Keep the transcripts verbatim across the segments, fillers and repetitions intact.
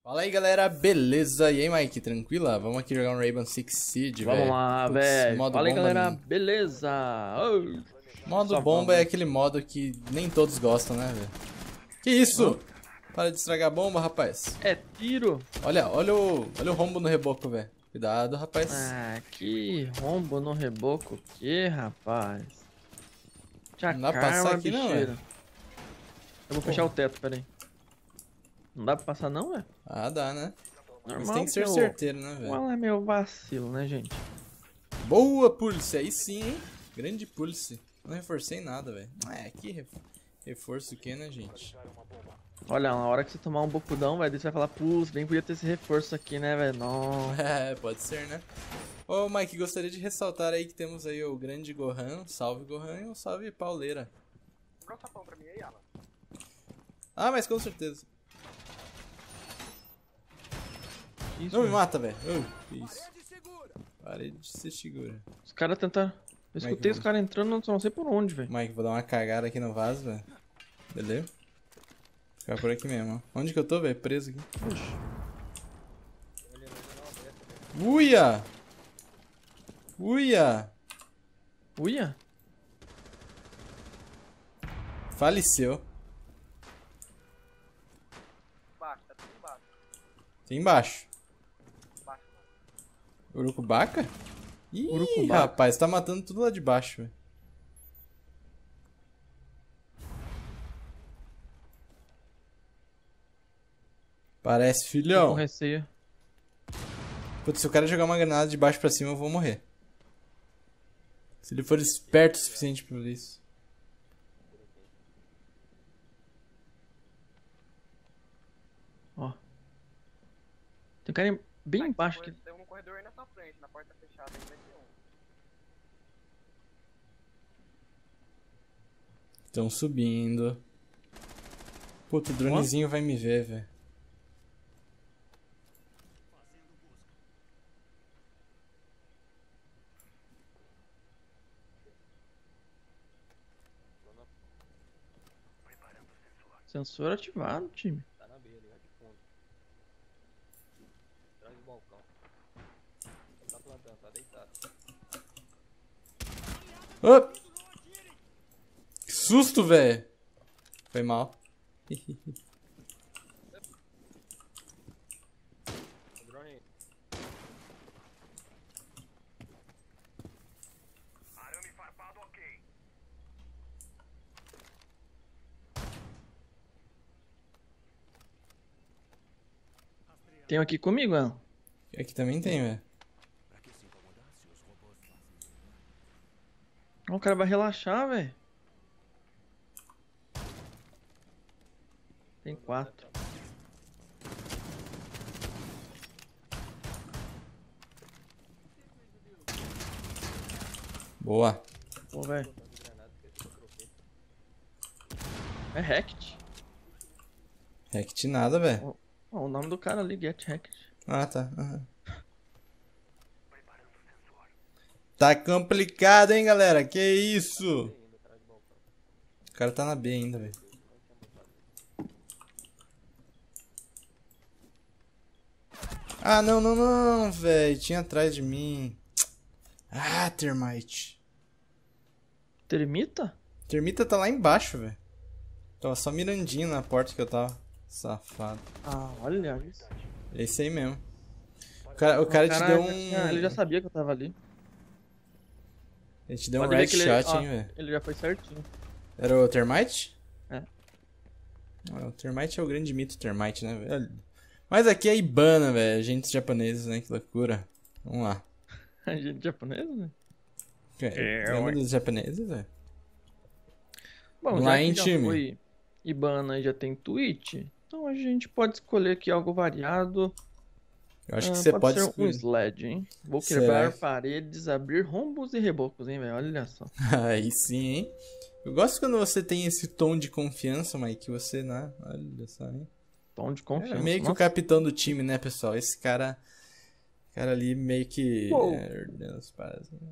Fala aí galera, beleza? E aí Mike, tranquila? Vamos aqui jogar um Rainbow Six Siege, velho. Vamos lá, Putz, velho. modo Fala aí, bomba. galera. Beleza? Oi. Modo Só bomba é vamos. aquele modo que nem todos gostam, né, velho? Que isso? Hã? Para de estragar a bomba, rapaz. É tiro? Olha, olha o, olha o rombo no reboco, velho. Cuidado, rapaz. Ah, que rombo no reboco. Que, rapaz? Te Não dá pra passar acalma, aqui não, bicheira. velho. Eu vou fechar o teto, peraí. Não dá pra passar não, velho? Ah, dá, né? Normal, Mas tem que ser porque o- certeiro, né, velho? Qual é meu vacilo, né, gente? Boa, Pulse. Aí sim, hein? Grande Pulse. Não reforcei nada, velho. É, que ref- reforço o que, né, gente? Olha, na hora que você tomar um bocudão, velho, você vai falar, putz, bem podia ter esse reforço aqui, né, velho? Nossa. É, pode ser, né? Ô, Mike, gostaria de ressaltar aí que temos aí o grande Gohan, salve Gohan e um salve Pauleira. Dá um sapão pra mim aí, Alan. Ah, mas com certeza. Isso, Não me velho. mata, velho. Uh, que isso. Parede se segura. Os caras tentaram... Eu Como é que escutei os vamos? caras entrando, não não sei por onde, velho. Mike, vou dar uma cagada aqui no vaso, velho. Beleza? Ficar por aqui mesmo, ó. Onde que eu tô, velho? Preso aqui. Oxi. Uia! Uia! Uia? Faleceu. Embaixo, tá tudo embaixo. Tem embaixo. Embaixo. Urucubaca? Ih, Urucubaca. rapaz, tá matando tudo lá de baixo, velho. Parece, Tô com filhão. receio. Putz, se o cara jogar uma granada de baixo pra cima, eu vou morrer. Se ele for esperto o suficiente pra isso. Ó. Tem um cara em- bem Tá, embaixo tem aqui. um- Tem um corredor aí na sua frente, na porta fechada aí vai ter um. Estão subindo. Puta, o dronezinho vai me ver, velho. Sensor ativado, time. Tá na beira ali, ó, de fundo. Atrás do balcão. Tá plantando, tá deitado. Oh! Que susto, velho. Foi mal. O drone aí. Arame farpado, ok. Tem um aqui comigo, Alan. Aqui também tem, velho. Ó, o cara vai relaxar, velho. Tem quatro. Boa. Pô, velho. É Hacked. Rect nada, velho. Ó, o nome do cara ali, Get Hacked. Ah, tá. Aham. Tá complicado, hein, galera? Que isso? O cara tá na B ainda, velho. Ah, não, não, não, velho. Tinha atrás de mim. Ah, Termite. Termita? Termita tá lá embaixo, velho. Tava só mirandinho na porta que eu tava. Safado. Ah, olha isso. É isso aí mesmo. O cara, o cara te Cara, deu já um. tinha- ele já sabia que eu tava ali. Ele te deu um Pode ver red que ele, shot, ó, hein, velho. ele já foi certinho. Era o Termite? É. Ah, o Termite é o grande mito Termite, né, velho? Mas aqui é Ibana, velho. Agentes japoneses, né? Que loucura. Vamos lá. A gente japonês, né? É, É, Lembra ué. dos japoneses, velho? Bom, Vamos já lá, que hein, já time? foi Ibana e já tem Twitch, então a gente pode escolher aqui algo variado. Eu acho que Ah, você pode pode ser um escolher. sled, hein? Vou Será quebrar que- paredes, abrir rombos e rebocos, hein, velho? Olha só. Aí sim, hein? Eu gosto quando você tem esse tom de confiança, Mike. Que você, né? Olha só, hein? Tom de É confiança. meio que o Nossa. capitão do time, né, pessoal? Esse cara. Cara ali meio que. Uou. É, Deus, paz, né?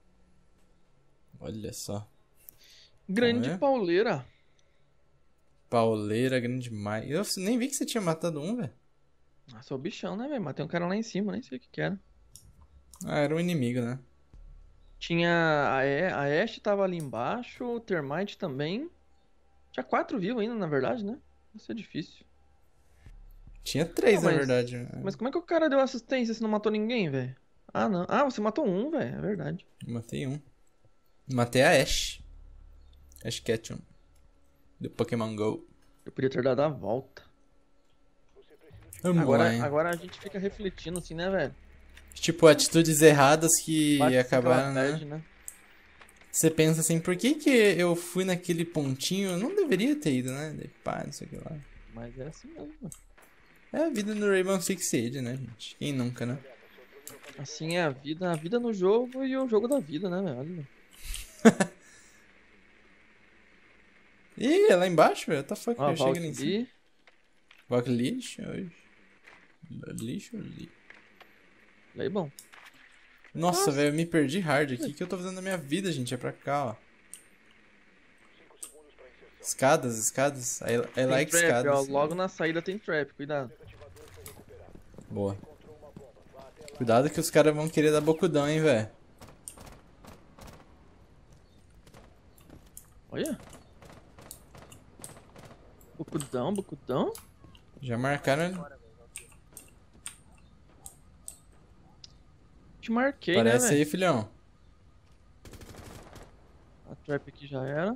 Olha só. Grande Vamos ver? pauleira. Pauleira, grande demais. Eu nem vi que você tinha matado um, velho. Ah, sou bichão, né, velho? Matei um cara lá em cima, nem sei o que que era. Ah, era um inimigo, né? Tinha a, e a Ashe tava ali embaixo, o Termite também. Tinha quatro vivos ainda, na verdade, né? Isso é difícil. Tinha três, Ah, na mas- verdade. Mas como é que o cara deu assistência se não matou ninguém, velho? Ah, não. Ah, você matou um, velho. É verdade. Matei um. Matei a Ashe. Ash Ketchum. Do Pokémon GO. Eu podia ter dado a volta. Vamos Agora, lá, hein? agora a gente fica refletindo assim, né, velho? Tipo, atitudes erradas que Bate assim acabaram, aquela né? bad, né? Você pensa assim, por que que eu fui naquele pontinho? Eu não deveria ter ido, né? Daí, pá, não sei o que lá. Mas é assim mesmo, mano. É a vida no Rainbow Six Siege, né, gente? Quem nunca, né? Assim é a vida, a vida no jogo e o jogo da vida, né, velho? Olha. Ih, é lá embaixo, velho. What the fuck? Ó, Eu chego ali em cima. Valkyrie. Valk lixo? Oi. Lixo ou lixo? Aí, bom. Nossa, Nossa. velho, eu me perdi hard aqui. O que eu tô fazendo na minha vida, gente? É pra cá, ó. Escadas, escadas. I, I Tem like trap, escadas. ó. Logo na saída tem trap, cuidado. Boa. Cuidado que os caras vão querer dar bocudão, hein, velho. Olha. Bucudão, bucudão. Já marcaram. Te marquei, Parece né, aí, velho? filhão. A trap aqui já era.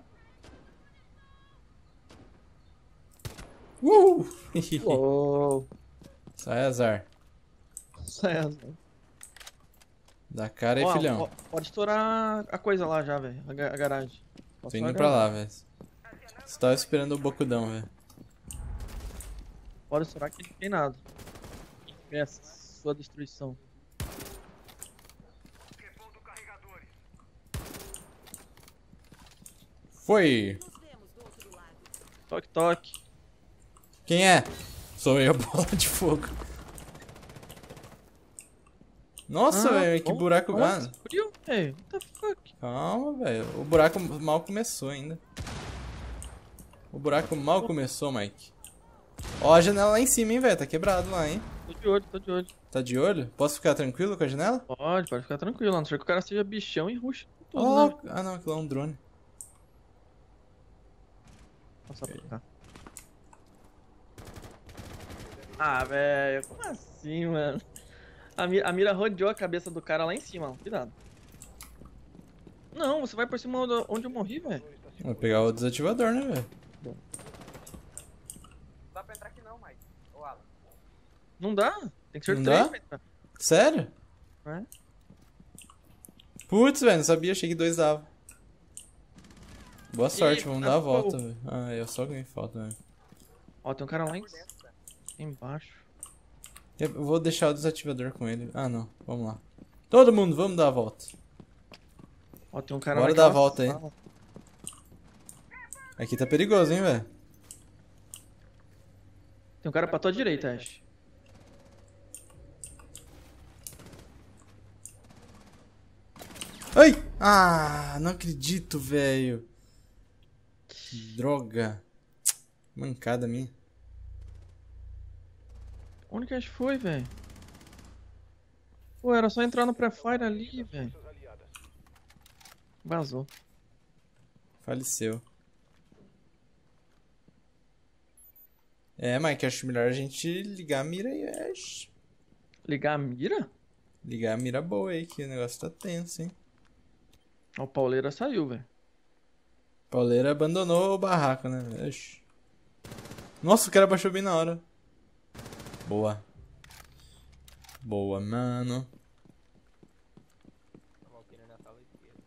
Uh! Uou. Sai azar. Sai azar. Dá cara aí, Ó, filhão. ó, pode estourar a coisa lá já, velho. A, ga- a garagem. Tô Só indo a pra lá, garagem. velho. Você tava esperando o bocudão, velho. Pode estourar que não tem nada. Essa sua destruição. Repondo carregadores. Foi! Toque, toque. Quem é? Sou eu, bola de fogo. Nossa, Ah, velho, que bom. buraco. Nossa, Ah, frio, velho. What the fuck? calma, velho. O buraco mal começou ainda. O buraco mal começou, Mike. Ó, a janela lá em cima, hein, velho. Tá quebrado lá, hein. Tô de olho, tô de olho. Tá de olho? Posso ficar tranquilo com a janela? Pode, pode ficar tranquilo. A não ser que o cara seja bichão e ruxa com tudo, Ó, né? ah, não, aquilo é um drone. Passar pra cá. Ah, velho. Como assim, mano? A mira, a mira rodeou a cabeça do cara lá em cima, ó. Cuidado. Não, você vai por cima do- onde eu morri, velho. Vou pegar o desativador, né, velho? Não dá pra entrar aqui não, Mike. Ô, Alan. Não dá. Tem que ser Não três dá? pra entrar. Sério? É. Putz, velho, não sabia, achei que dois dava. Boa sorte, Ih, vamos dar a acabou. volta, velho. Ah, eu só ganhei falta, velho. Ó, tem um cara lá em, Por dentro, velho. embaixo. Eu vou deixar o desativador com ele. Ah, não, vamos lá. Todo mundo, vamos dar a volta. Ó, tem um cara Bora naquela dar a volta aí. sala. Aqui tá perigoso, hein, velho. Tem um cara pra tua direita, Ash. Ai! Ah, não acredito, velho. Droga. Mancada minha. Onde que a Ash foi, velho? Pô, era só entrar no pré-fire ali, velho. Vazou. Faleceu. É, Mike, acho melhor a gente ligar a mira aí, acho. Ligar a mira? Ligar a mira boa aí, que o negócio tá tenso, hein. Ó, o pauleira saiu, velho. Pauleira abandonou o barraco, né? Oxi. Nossa, o cara baixou bem na hora. Boa. Boa, mano. A Valkyrie na sala esquerda.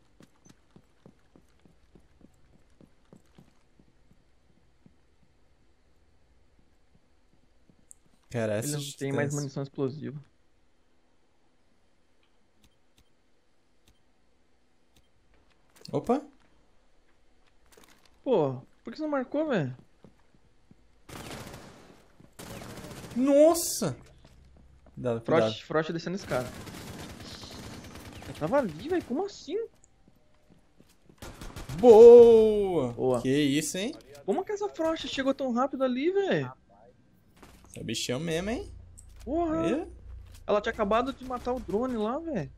Cara, Ele essa não tem mais munição explosiva. Opa. Pô, por que você não marcou, velho? Nossa. Cuidado, cuidado. Frost, Frost descendo esse cara. Eu tava ali, velho. Como assim? Boa. Boa. Que isso, hein? Como que essa Frost chegou tão rápido ali, velho? Esse é bichão mesmo, hein? Porra! Aí, Ela tinha acabado de matar o drone lá, velho.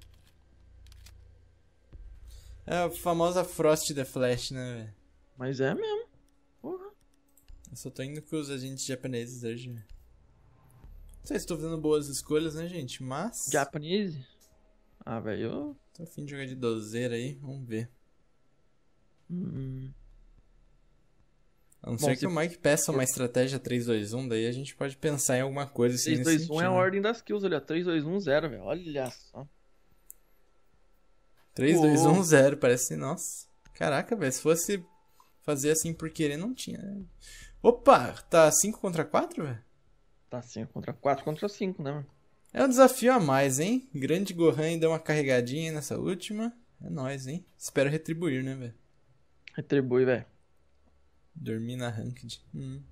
é a famosa Frost the Flash, né, velho? Mas é mesmo. Porra. Eu só tô indo com os agentes japoneses hoje. Não sei se tô fazendo boas escolhas, né, gente? Mas. Japanese? Ah, velho. Eu... Tô a fim de jogar de dozeira aí, vamos ver. Hum. A não Bom, ser se que o Mike peça uma estratégia três dois um, daí a gente pode pensar em alguma coisa assim três nesse dois um sentido. é a né? ordem das kills ali, ó. três dois um zero, velho. Olha só. três dois um Uou. zero, parece. Nossa. Caraca, velho. Se fosse fazer assim por querer, não tinha. né? Opa, tá cinco contra quatro, velho? Tá cinco contra quatro contra cinco, né, mano? É um desafio a mais, hein? Grande Gohan deu uma carregadinha nessa última. É nóis, hein? Espero retribuir, né, velho? Retribui, velho. Dormir na ranked. Hum.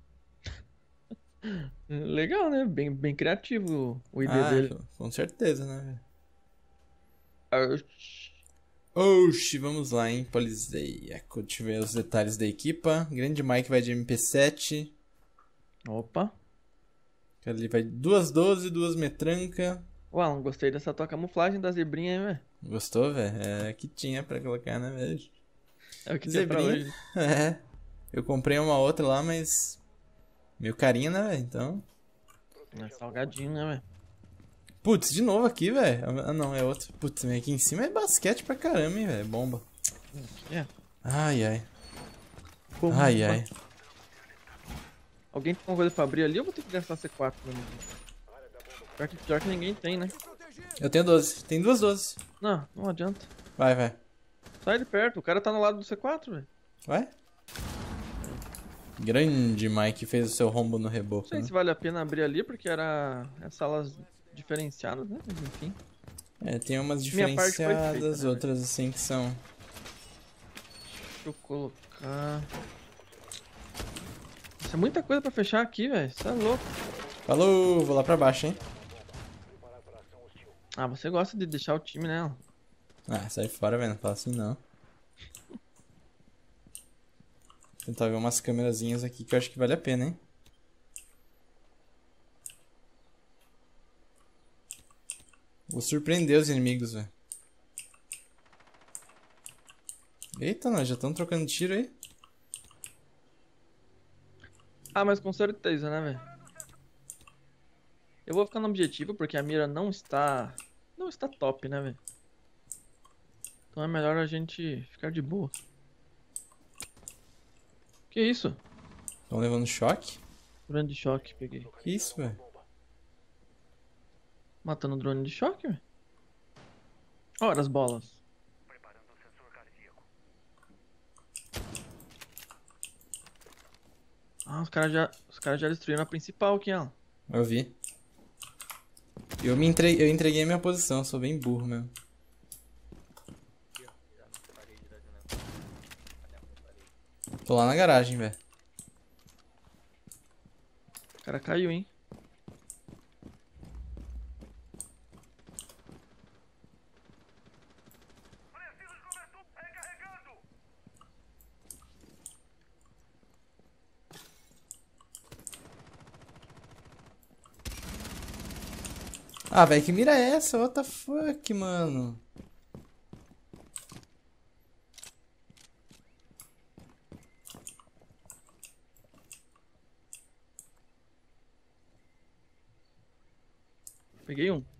Legal, né? Bem, bem criativo o I D Ah, dele. com certeza, né, Ah, velho? Oxi, vamos lá, hein? Polizeia. Deixa eu ver os detalhes da equipa. Grande Mike vai de M P sete. Opa. Ali vai duas doze, duas metranca. Ué, não gostei dessa tua camuflagem da zebrinha aí, velho. Gostou, velho? É que tinha pra colocar, né, velho? É o que tem pra Zebrinha. hoje. É. Eu comprei uma outra lá, mas. Meu carinho, né, velho? Então. É salgadinho, né, velho? Putz, de novo aqui, velho. Ah, não, é outro. Putz, aqui em cima é basquete pra caramba, hein, velho. Bomba. É. Ai, ai. Bomba. Ai, ai. Alguém tem alguma coisa pra abrir ali ou eu vou ter que gastar C quatro pra mim? Pior que, pior que ninguém tem, né? Eu tenho doze. Tem duas doze. Não, não adianta. Vai, vai. Sai de perto, o cara tá no lado do C quatro, velho. Vai. Grande Mike fez o seu rombo no Não reboco, sei né? se vale a pena abrir ali, porque era é salas diferenciadas, né? Mas enfim. É, tem umas Minha parte foi feita, diferenciadas, né, outras assim que são. Deixa eu colocar... Isso é muita coisa pra fechar aqui, velho. Isso é louco. Falou, vou lá pra baixo, hein? Ah, você gosta de deixar o time, né? Ah, sai fora, velho. Não fala assim, não. Tentar ver umas câmerazinhas aqui que eu acho que vale a pena, hein? Vou surpreender os inimigos, velho. Eita, nós já estamos trocando tiro aí. Ah, mas com certeza, né, velho? Eu vou ficar no objetivo porque a mira não está... Não está top, né, velho? Então é melhor a gente ficar de boa. Que isso? Estão levando choque? Drone de choque, peguei. Que isso, velho? Matando o drone de choque, velho? Ora, as bolas. Ah, os caras já, os caras já destruíram a principal aqui, ó. Eu vi. Eu me entreguei, eu entreguei a minha posição, sou bem burro mesmo. Tô lá na garagem, velho. O cara caiu, hein? Ah, velho, que mira é essa? What the fuck, mano? Peguei um.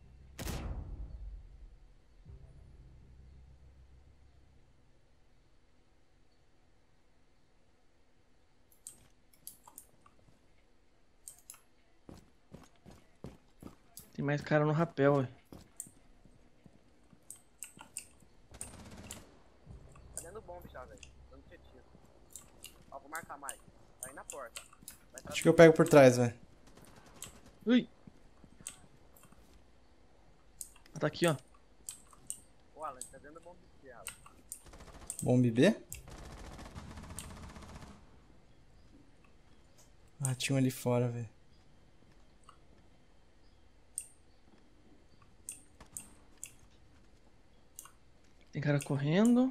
Tem mais cara no rapel, velho. Tá dentro do bombe já, velho. Dando tiro. Ó, vou marcar mais. Tá aí na porta. Vai Acho que eu pego por trás, velho. Ui! Tá aqui, ó. Ô, Alan, tá dentro do bombe aqui, Alan. Bombe B? Ah, tinha um ali fora, velho. Tem cara correndo.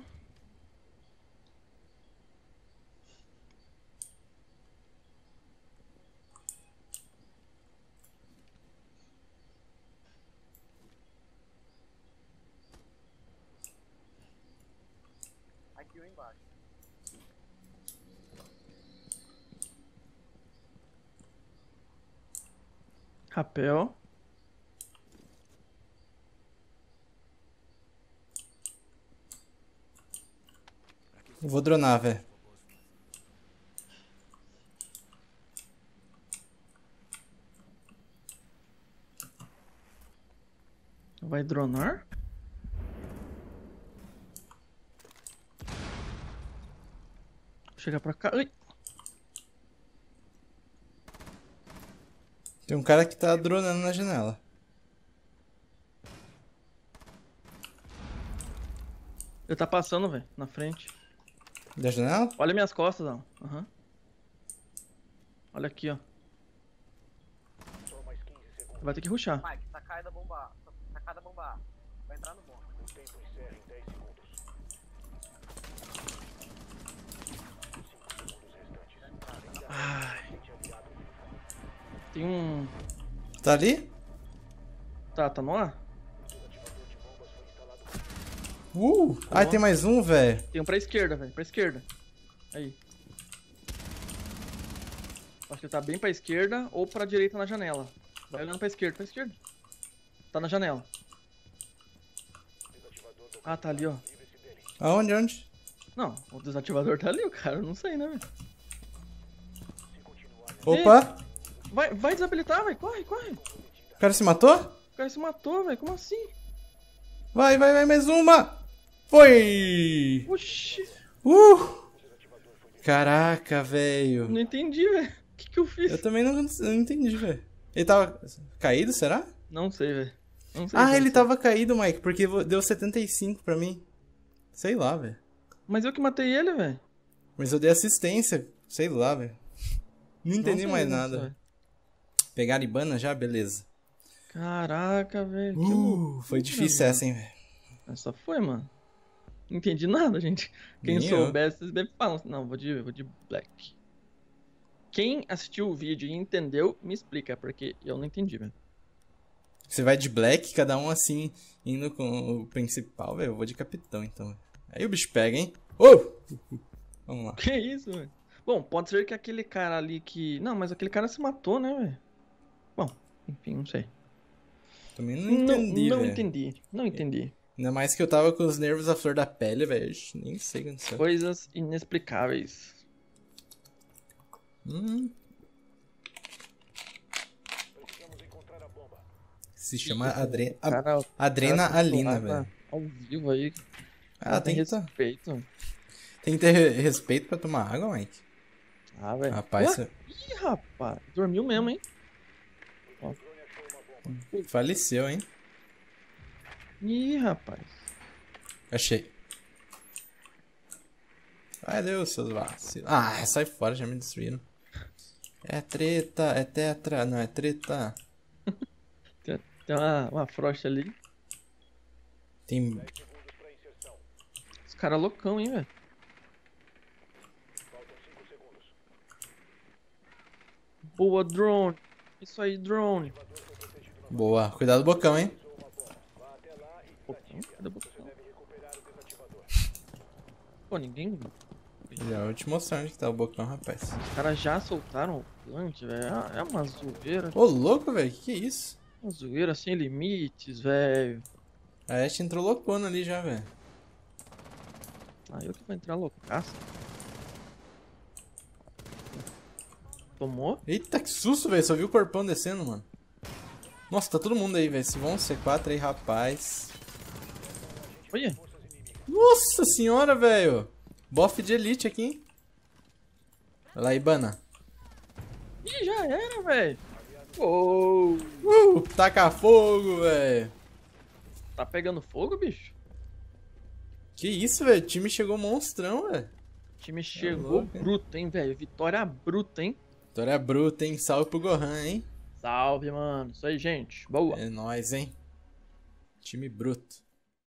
kill embaixo. Rapel. Eu vou dronar, velho. Vai dronar? Vou chegar pra cá. Ai. Tem um cara que tá dronando na janela. Ele tá passando, velho, na frente. Da janela? Olha minhas costas, ó. Aham. Olha aqui, ó. Vai ter que rushar. Mike, sacada da bomba A. Sacada da bomba A. Vai entrar no bomba. O tempo encerra em dez segundos. Ai. Tem um... Tá ali? Tá, tá no ar? Uh! Ai, tem mais um, velho. Tem um pra esquerda, velho. Pra esquerda. Aí. Acho que ele tá bem pra esquerda ou pra direita na janela. Vai olhando pra esquerda, pra esquerda. Tá na janela. Ah, tá ali, ó. Aonde, onde? Não, o desativador tá ali, o cara. Eu não sei, né, velho? Opa! Vai, vai desabilitar, velho. Corre, corre. O cara se matou? O cara se matou, velho. Como assim? Vai, vai, vai, mais uma! Foi! Oxi. Uh! Caraca, velho. Não entendi, velho. O que que eu fiz? Eu também não, não entendi, velho. Ele tava caído, será? Não sei, velho. Não sei. Ah, não ele sei. tava caído, Mike, porque vo- deu setenta e cinco pra mim. Sei lá, velho. Mas eu que matei ele, velho. Mas eu dei assistência. Sei lá, velho. Não entendi Não sei, mais não nada. sei. Pegaram Ibana já? Beleza. Caraca, velho. Que Uh, loucura, foi difícil mano. essa, hein, velho. Essa foi, mano. Não entendi nada, gente. Quem Nem eu. soubesse, vocês devem falar. Não, vou de, vou de Black. Quem assistiu o vídeo e entendeu, me explica, porque eu não entendi, velho. Você vai de Black, cada um assim, indo com o principal, velho. Eu vou de Capitão, então. Aí o bicho pega, hein? Oh! Vamos lá. Que isso, velho? Bom, pode ser que aquele cara ali que... Não, mas aquele cara se matou, né, velho? Bom, enfim, não sei. Também não entendi, Não, não velho. entendi, não entendi. Ainda mais que eu tava com os nervos à flor da pele, velho. Nem sei o que aconteceu. Coisas inexplicáveis. Hum, Precisamos encontrar a bomba. se chama Adre... a- Cara, Adrenalina, cara, velho. Ao vivo aí. Ah, tem que, tá- respeito. tem que ter re- respeito pra tomar água, Mike. Ah, velho. Rapaz, Ué? você Ih, rapaz. Dormiu mesmo, hein? faleceu, hein? Ih, rapaz. Achei. Ai, Deus, seus vacilos. Ah, sai fora, já me destruíram. É treta, é tetra, não, é treta. Tem, tem uma, uma frocha ali. Tem... Segundos para inserção. Os caras loucão, hein, velho. Faltam cinco segundos. Boa, drone. Isso aí, drone. Boa, cuidado do bocão, hein? Vá até lá e Bocão? Cadê o bocão? deve recuperar o desativador. Pô, ninguém... Já vou te mostrar onde que tá o bocão, rapaz. Os caras já soltaram o plant, velho. É uma zoeira. Ô, louco, velho, que que é isso? Uma zoeira sem limites, velho. A Ashe entrou loucona ali já, velho. Ah, eu que vou entrar loucaço. Tomou? Eita, que susto, velho. Só vi o corpão descendo, mano. Nossa, tá todo mundo aí, velho. Se vão C quatro aí, rapaz. Olha. Nossa senhora, velho. Bofe de elite aqui, hein? Vai lá, Ibana. Ih, já era, velho. Uou. Uh, taca fogo, velho. Tá pegando fogo, bicho? Que isso, velho. O time chegou monstrão, velho. O time chegou louco, hein? bruto, hein, velho. Vitória bruta, hein? Vitória bruta, hein? Salve pro Gohan, hein? Salve, mano. Isso aí, gente. Boa. É nóis, hein? Time bruto.